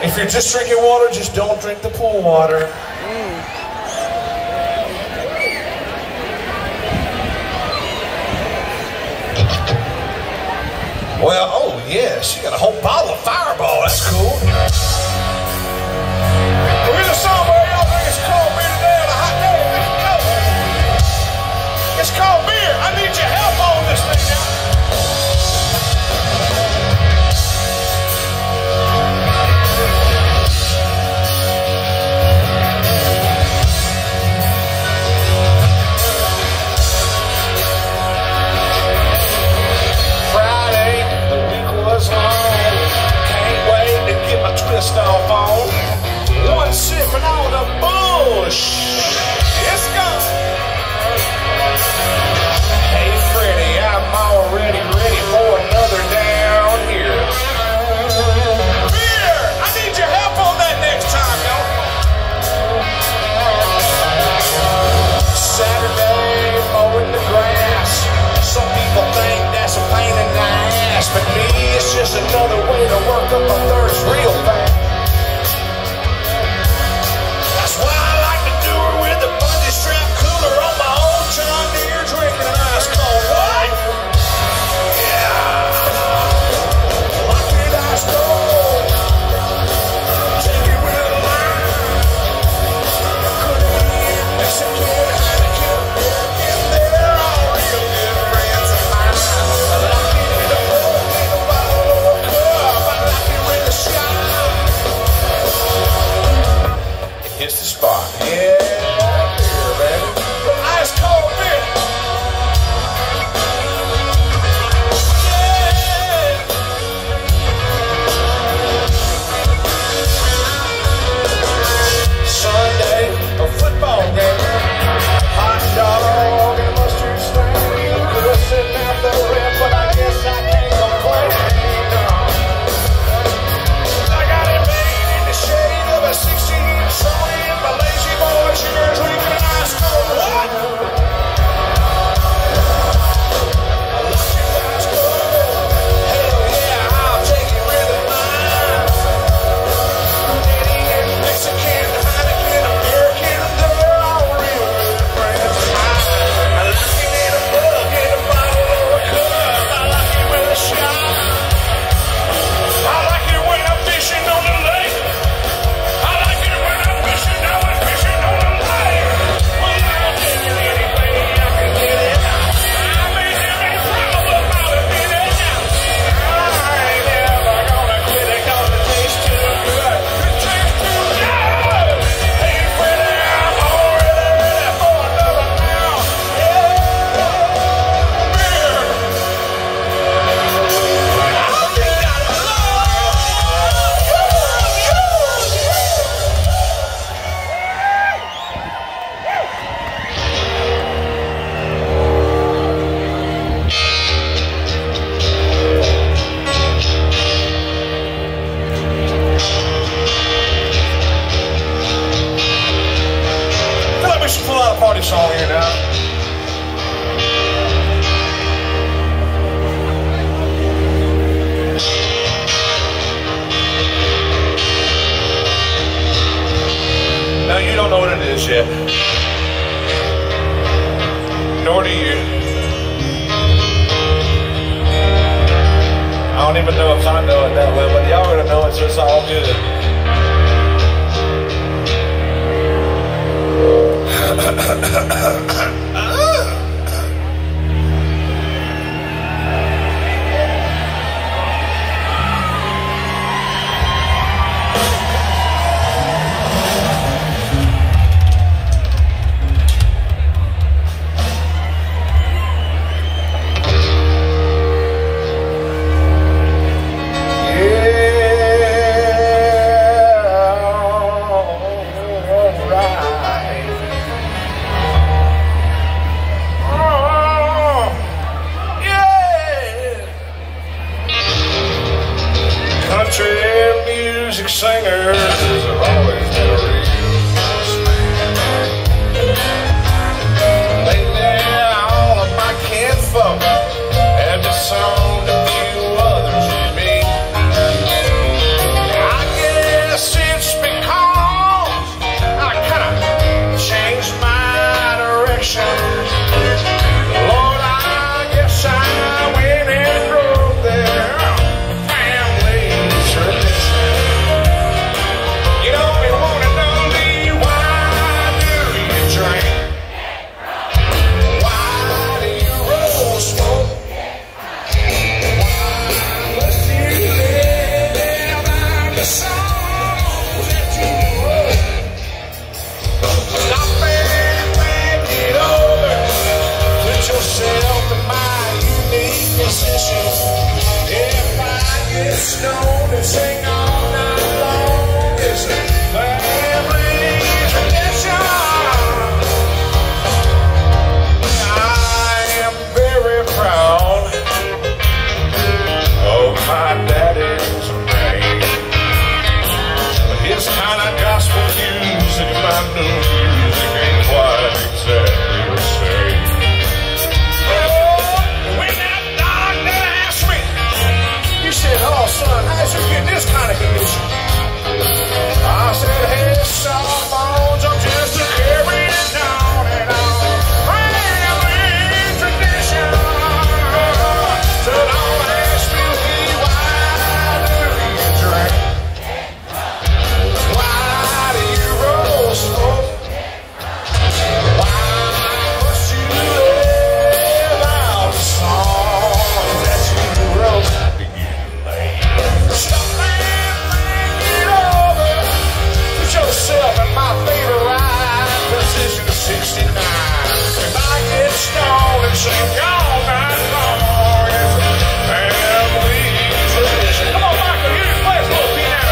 If you're just drinking water, just don't drink the pool water. Well, oh yeah, she got a whole bottle of Fireball. That's cool. We're in the somewhere y'all think it's cold beer today on a hot day. It's called beer. I need your help on this thing now. Twist off on one sip and all the bush. It's gone. Hey Freddie, I'm already ready for another down here. Beer! I need your help on that next time, y'all. Saturday, mowing the grass. Some people think that's a pain in the ass, but me, it's just another way to work up a thirst real fast. That's why I like to do it with a bungee strap cooler on my own John Deere, drinking an ice cold what? Yeah, like it ice cold. Take it with a line. Could it be in Mexican, Heineken, and they're all real good friends of mine. I like it in a bowl, in a bottle or a cup. I like it with a shot. It's the spot. Yeah, beer, baby. Ice cold beer. Yeah. Sunday, a football game. Hot dog and a mustard stain. Could have sitting out the rip, but I guess I can't complain. I got it made in the shade of a 16 Sony in my lazy boy sugar drinking an ice cold what? I love you ice cold. Hell yeah, I'll take it with a line. Canadian, Mexican, Heineken, American, they're all real good friends of mine. I like it in a mug, in a bottle or a cup. I like it with a shot. I like it when I'm fishing on the lake. I like it when I'm fishing, I was fishing on the lake. Well, I'll take it any way I can get it. I may have a problem, I'll admit it. I ain't never gonna quit it 'cause it tastes too good. It tastes too good. Hey, Freddie, I'm all ready for another round. Yeah, beer. I think I love you. I feel like we should pull out a party song here now. Now you don't know what it is yet. Nor do you. I don't even know if I know it that well, but y'all gonna know it, so it's all good. music singers are always worried. Lately, all of my kinfolk have disowned a few others with me. I guess said, oh son, how's you getting this kind of condition? I said, hey, soft bones, I'm just a carrying on and on. Family tradition. So don't ask me why do you drink? Why do you roll smoke? Why must you live out the songs that you wrote? Stop and think it over. Put yourself in my favorite position of 69. If I get stoned and sing all night long, it's a family tradition. Come on, Michael, you can play a little piano.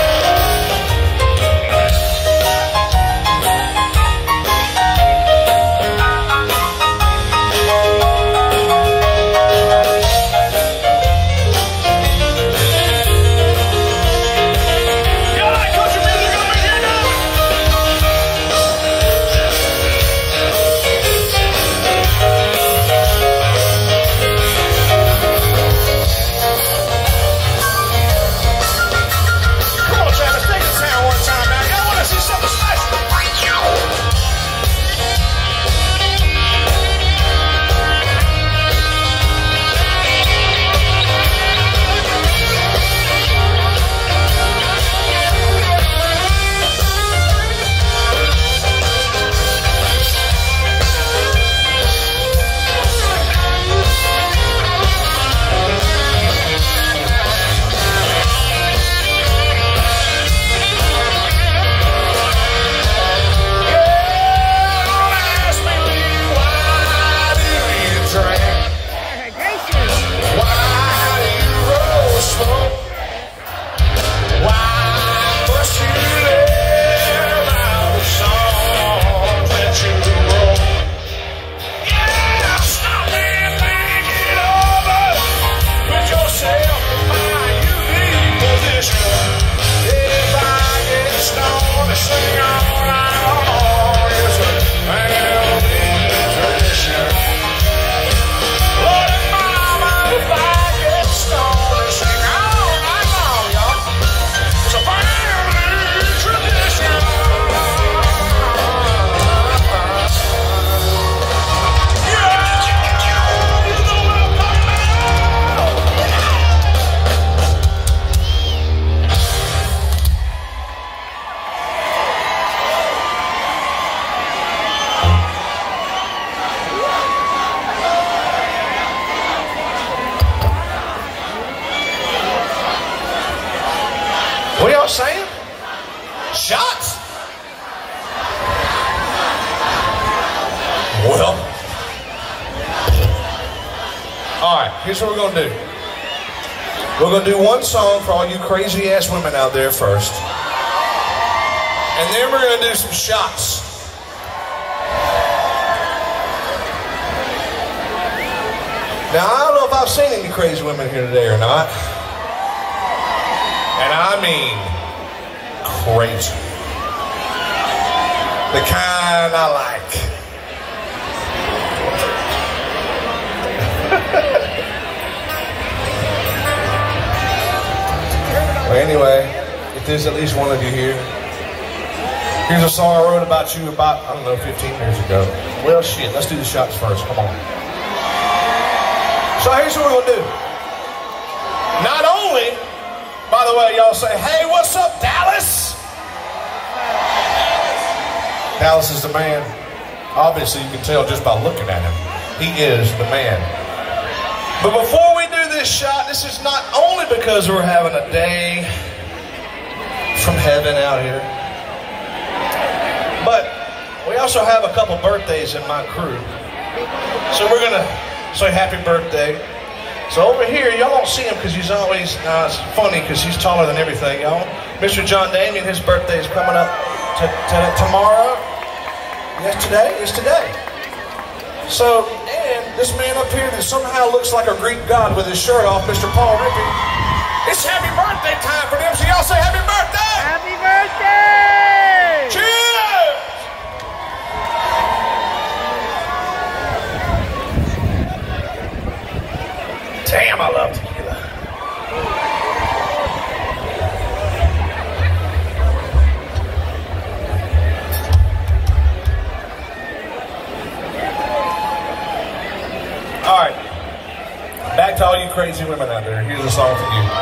What are y'all saying? Shots? Well, all right, here's what we're going to do. We're going to do one song for all you crazy ass women out there first. And then we're going to do some shots. Now, I don't know if I've seen any crazy women here today or not. And I mean crazy. The kind I like. Well, anyway, if there's at least one of you here, here's a song I wrote about you about, I don't know, 15 years ago. Well, shit, let's do the shots first. Come on. So here's what we're going to do. Not only, by the way, y'all say, hey, what's up, Dallas? Dallas is the man. Obviously, you can tell just by looking at him. He is the man. But before we do this shot, this is not only because we're having a day from heaven out here, but we also have a couple birthdays in my crew. So we're going to say happy birthday. So over here, y'all don't see him because he's always, it's funny because he's taller than everything, y'all. Mr. John Damien, his birthday is coming up tomorrow. Yes, today? It's today. So, and this man up here that somehow looks like a Greek god with his shirt off, Mr. Paul Rippey. It's happy birthday time for them, so y'all say happy birthday! Happy birthday! Cheers! Damn, I love tequila. crazy women out there. Here's a song for you.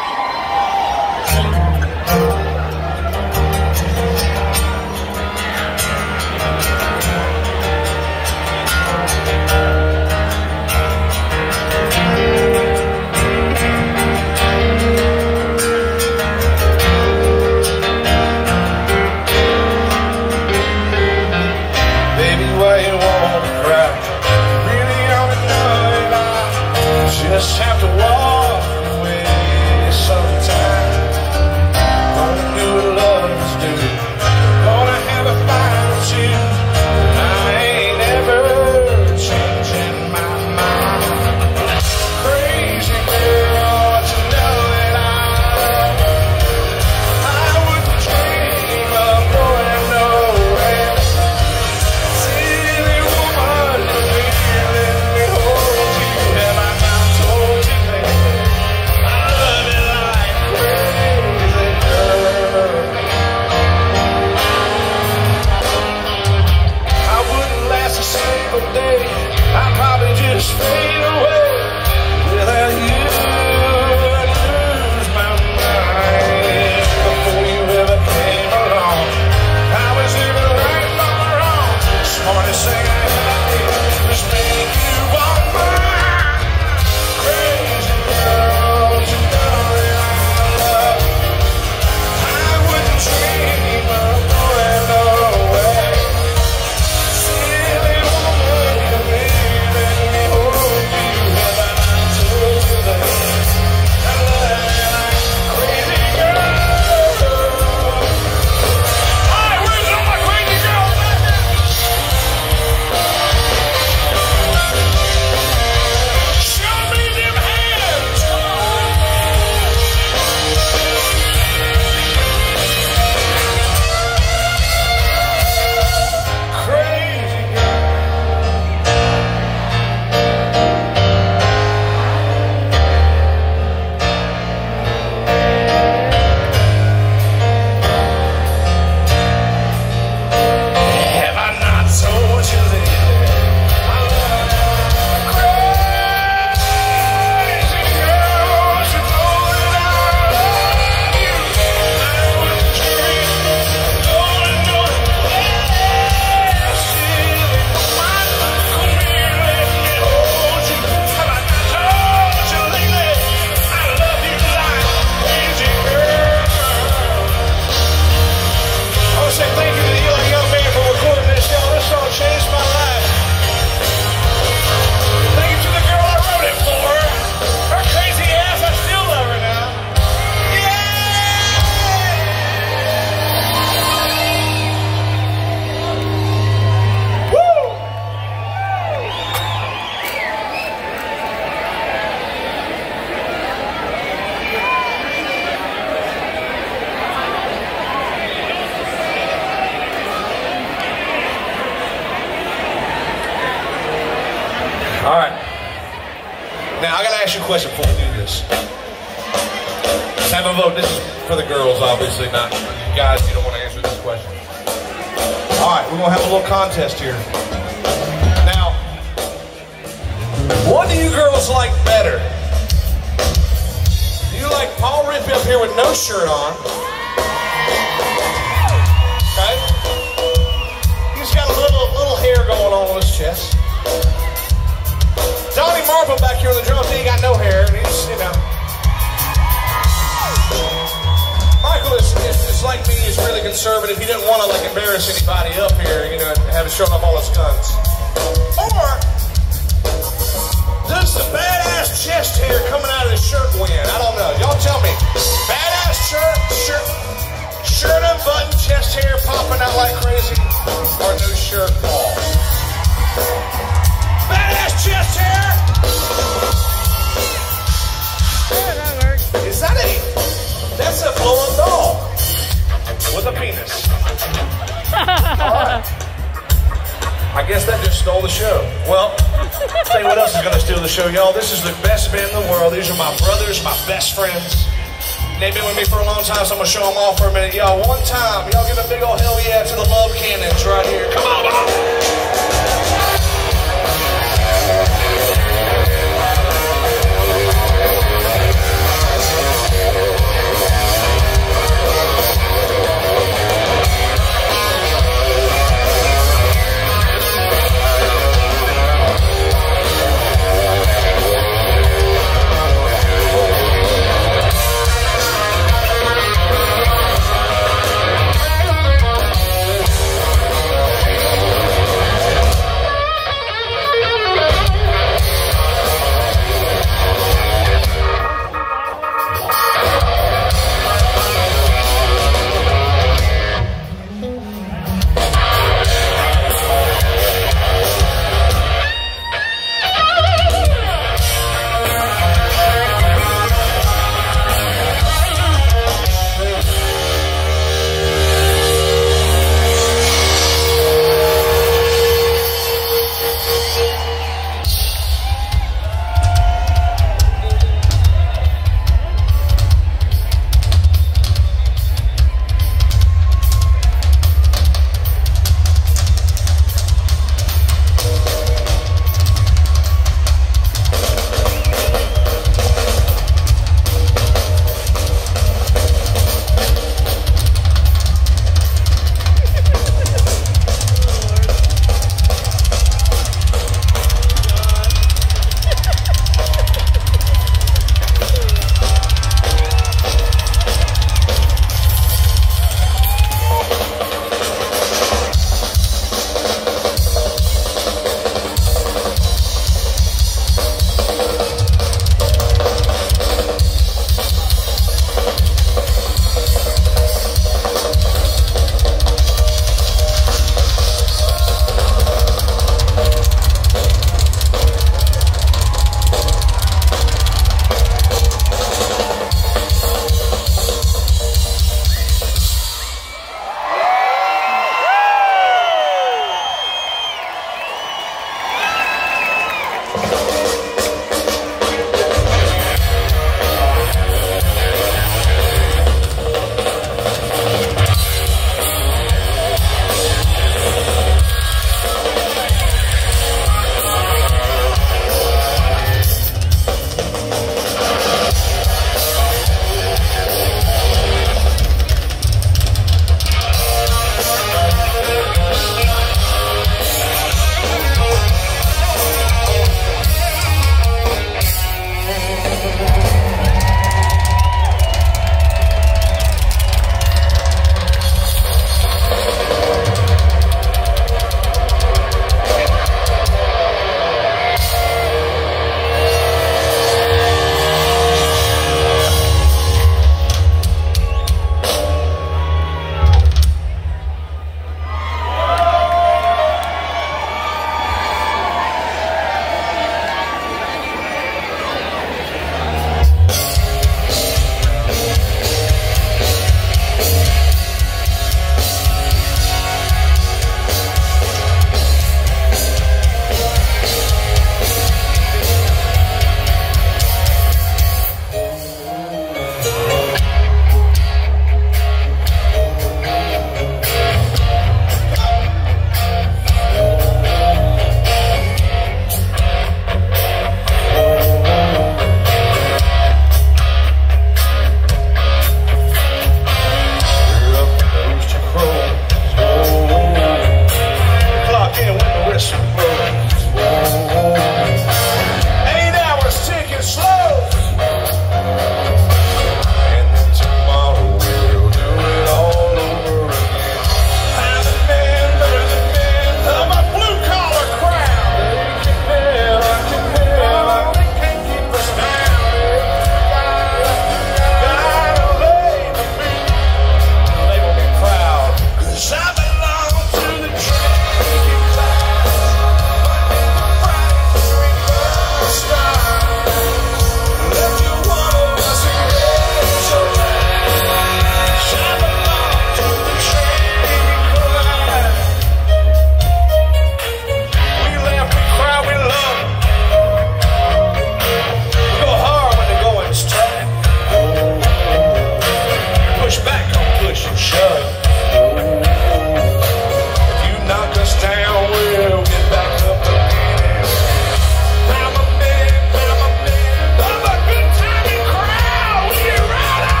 Just have to walk away sometime. Gonna do what lovers do. Gonna have a fight with you. I ain't ever changing my mind. Crazy girl, to know that I wouldn't dream of going nowhere. Silly woman, let me hold you. Have I day, I'd probably just fade away without you. I'd lose my mind before you ever came along. I was living right or wrong. Smartest thing I ever did was make you walk mine. Crazy girl, you know that I love. I wouldn't dream of going nowhere. All right. Now, I got to ask you a question before we do this. Let's have a vote. This is for the girls, obviously, not you guys. You don't want to answer this question. All right, we're going to have a little contest here. Now, what do you girls like better? Do you like Paul Rippey up here with no shirt on? Okay? He's got a little hair going on his chest. Donnie Marble back here on the drums, he ain't got no hair, and he's, you know. Michael is like me, he's really conservative. He didn't want to, like, embarrass anybody up here, you know, have it showing off all his guns. Or does the badass chest hair coming out of his shirt win? I don't know. Y'all tell me. Badass shirt unbuttoned, chest hair popping out like crazy, or no shirt at all? Badass chest hair! Yeah, that works. Is that that's a blowing doll with a penis. Alright. I guess that just stole the show. Well, tell you what else is going to steal the show, y'all. This is the best band in the world. These are my brothers, my best friends. They've been with me for a long time, so I'm going to show them off for a minute. Y'all, one time, y'all give a big old hell yeah to the Love Cannons right here. Come on, Bob!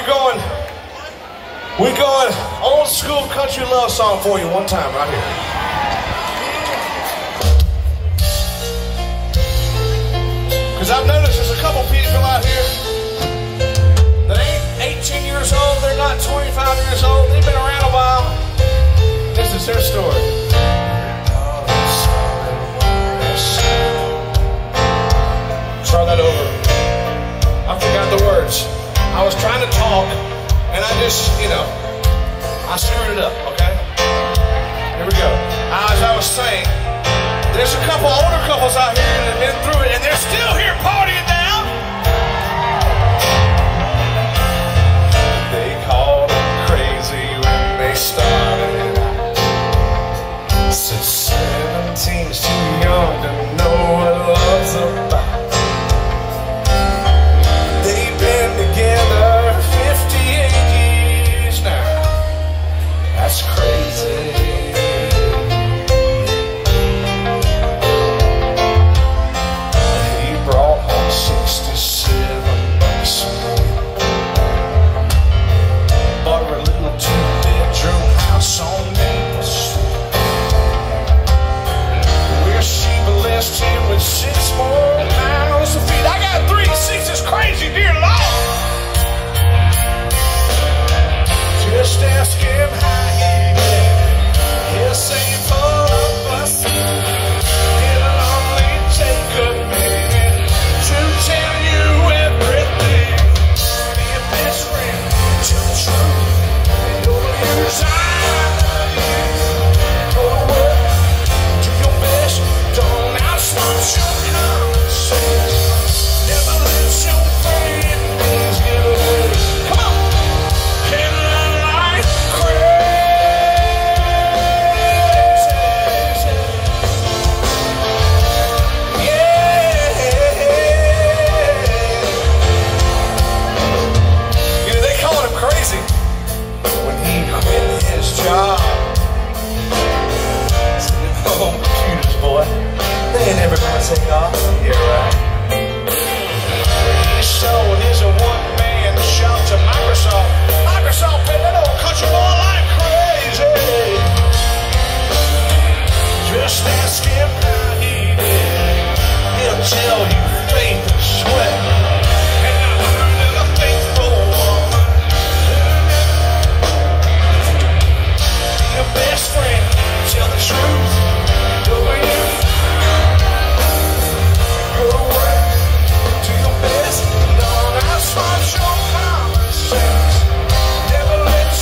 We're going old school country love song for you one time right here. Because I've noticed there's a couple people out here that ain't 18 years old, they're not 25 years old, they've been around a while. This is their story. Try that over. I forgot the words. I was trying to talk, and I just, I screwed it up, okay? Here we go. As I was saying, there's a couple older couples out here that have been through it, and they're still here partying now. They called them crazy when they started. Said 17's too young to know what love's about. They've been together 58 years now. That's crazy. He brought home 67 bucks. Bought her a little 2-bedroom house on Maple Street, where she blessed him with 6 more miles of feet. I got 3 6s, crazy, dear Lord. Just ask him how he did. He'll say full of fuss. It'll only take a minute to tell you everything. Be a best friend to the truth. You'll use I love you. Go to work, do your best. Don't outsmart your common sense. Never let your feelings get away. Come on. Can I like crazy? Yeah. They called him crazy when he quit his job. Sitting home computers, boy, they ain't never gonna take off. Yeah, right. He sold his one-man shop to Microsoft. Microsoft paid that old country boy like crazy. Just ask him how he did. He'll tell you